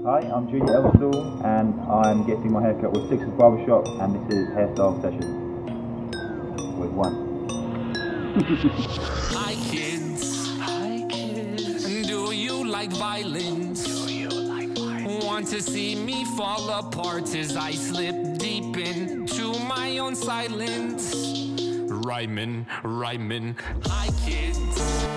Hi, I'm Junior Eldstal and I'm getting my haircut with Sixers Barbershop, and this is Hairstyle Session with one. Hi kids. Hi kids. Do you like violence? Do you like violence? Want to see me fall apart as I slip deep into my own silence? Rhyming. Hi kids.